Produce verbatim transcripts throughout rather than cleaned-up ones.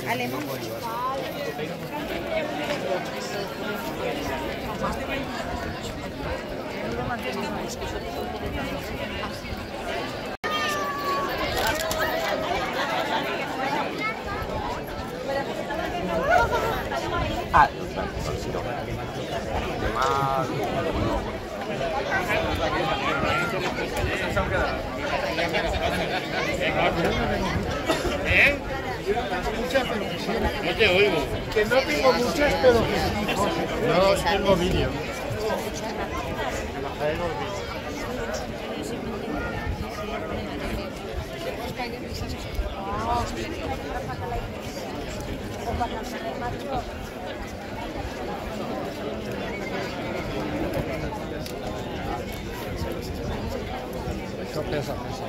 Alemán. Ah, ¿Eh? Muchas, pero que sí. No te oigo. Que no tengo muchas, pero que sí, José. No tengo vídeo. Eso pesa, pesa.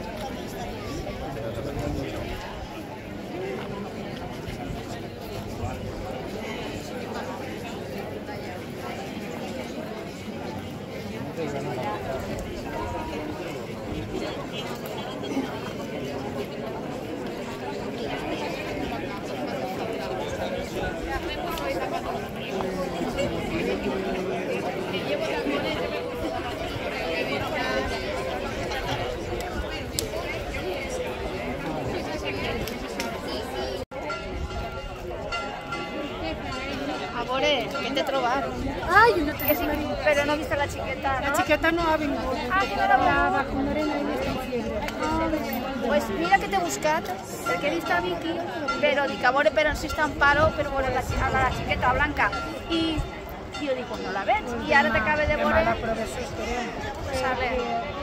Amore, ¿quién te trobar? Ay, no te Que sí, pero no viste la chiqueta, ¿no? La chiqueta no ha venido. Ah, no la La vacunarena y está en fiebre. Pues mira que t'he buscat, perquè he vist a Vicky, però dic, a veure, però si està en paro, per veure la, la, la xiqueta blanca. I jo dic, pues no la veig. I ara t'acaba de veure... Mala, però això esperem. Sabe.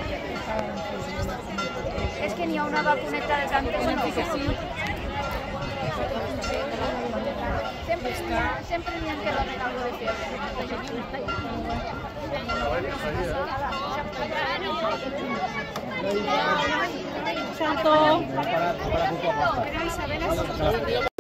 És que n'hi ha una vacuneta de tantes, no? Que sí. Sempre n'hi ha, sempre n'hi ha que donen algo de fiebre. Santo. Pero Isabel es...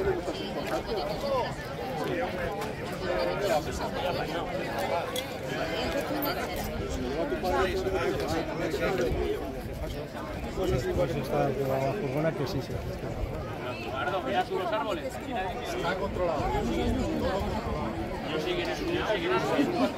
Pues está la furgona que sí se gestiona. Eduardo, mira tú los árboles. Está controlado. Ellos siguen eso, ellos siguen eso.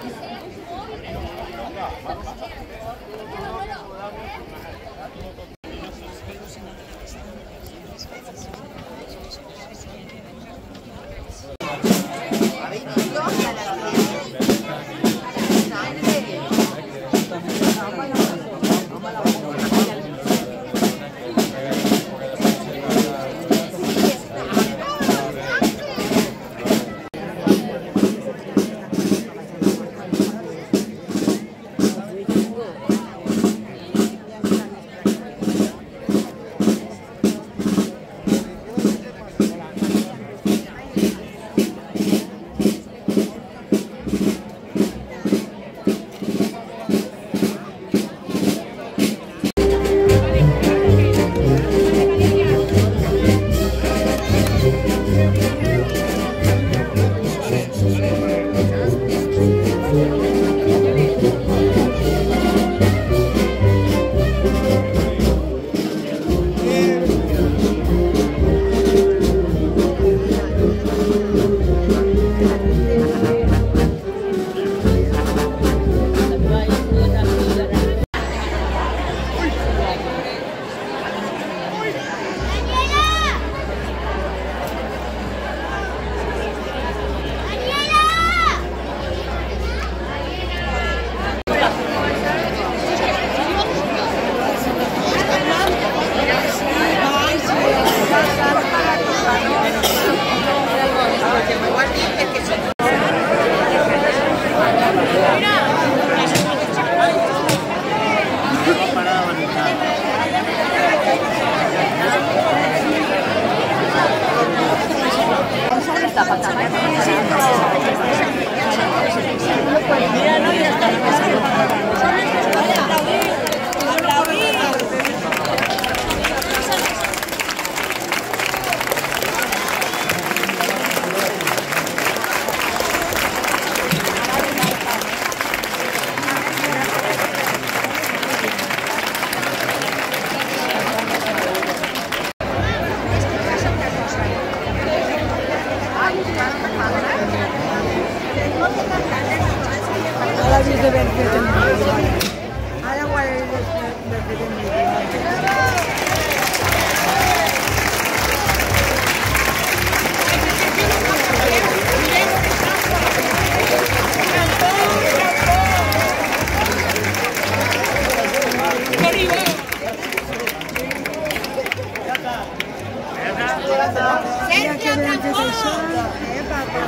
Mira que ben fet això, eh, papa.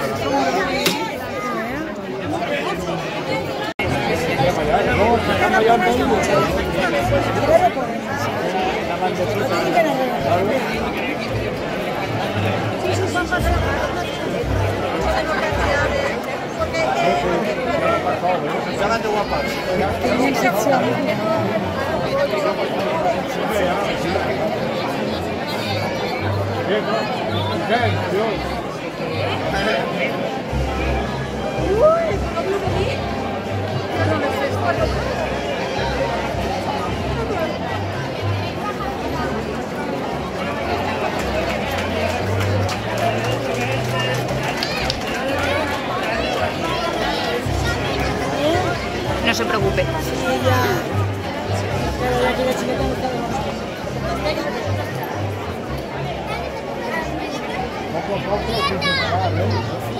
No se preocupe. Poco a poco, sin parar, ¿eh?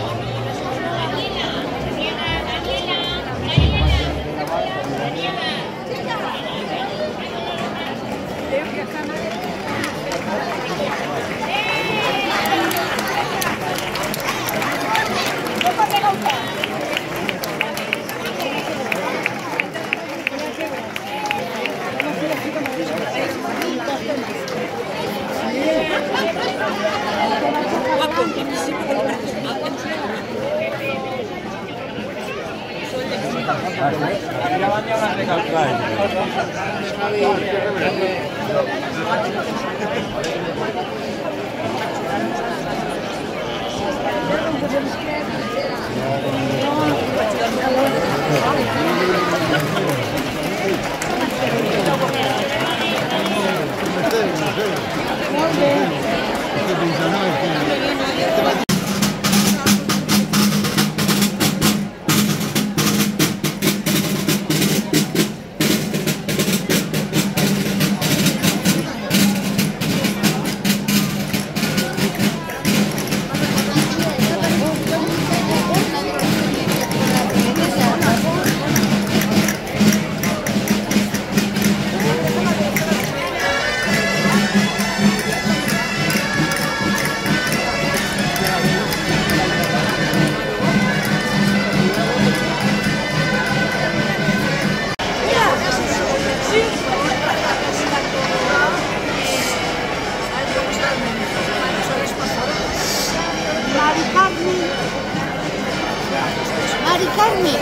Mari Carmen.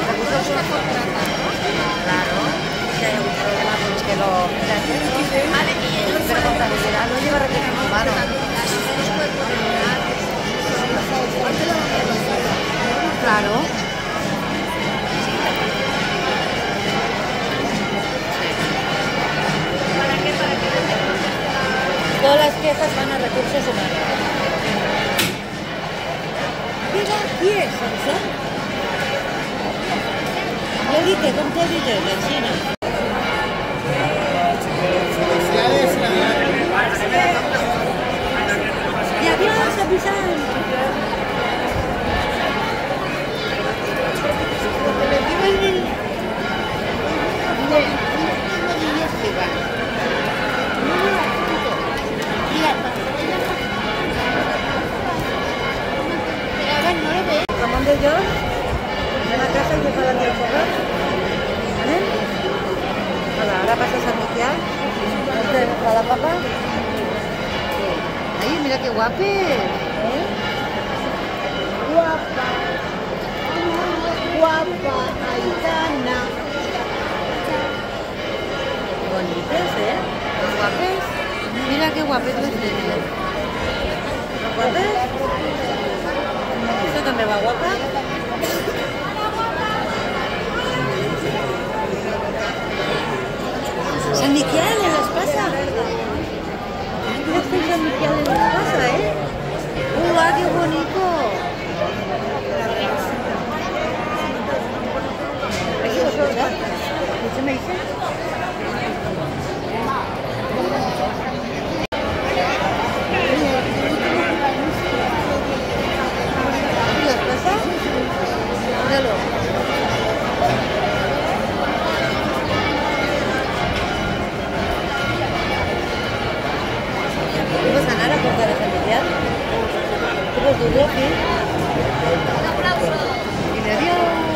Claro, que hay algún problema con los que lo... Vale, y el contabilidad no lleva recursos humanos. Claro. ¿Para qué? ¿Para qué? Todas las quejas van a recursos humanos. Mira, qui és, això? Jo dic que com t'ho dit, la Xina. I adiós, avisant. Ramon de Llos, anem a casa i us faran el correu. Anem? Hola, ara passa Sant Miquel. ¿A la papa? Ay, mira qué guape. ¿Eh? Guapa. Guapa, Aitana. Bonitos, ¿eh? Los guapes. Mira qué guapes los tienes. ¿Los guapes? ¿Esto també va guapa? San Miquel en les pasa. Mira este San Miquel en les pasa, ¿eh? ¡Uah, qué bonito! ¿Precioso? ¿Qué me dice? ¿Vamos a ganar a cortar a San Miquel? tu Rocky. Y le dio...